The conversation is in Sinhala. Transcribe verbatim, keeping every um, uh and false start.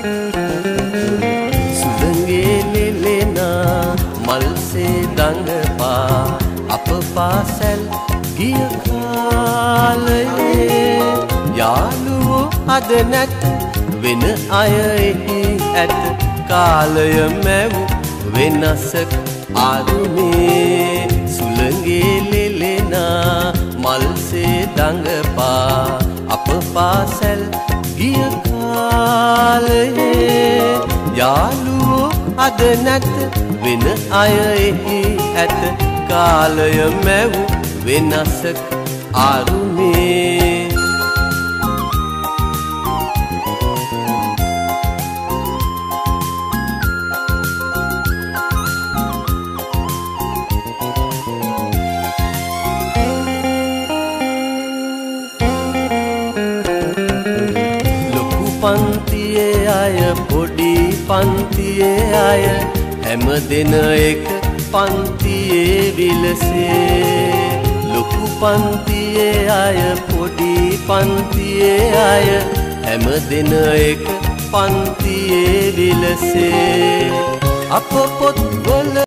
සුළඟේ ලෙලෙනා මල්සේ දඟපා අප පාසැල් ගිය කාලයේ යාළුවෝ අද නැත වෙන අය එහි ඇත කාලය මැව් වෙනසක් ආරුමේ සුළඟේ ලෙලෙනා මල්සේ දඟපා අප පාසැල් ගිය කාලයේ යාළුවෝ අද නැත වෙන අය එහි ඇත කාලය මැව් වෙනසක් ආරුමේ පන්තියේ අය පොඩි පන්තියේ අය හැම දෙන එක පන්තියේ විලසේ ලොකු පන්තියේ අය පොඩි පන්තියේ අය හැම දෙන එක පන්තියේ විලසේ අප පොත්වල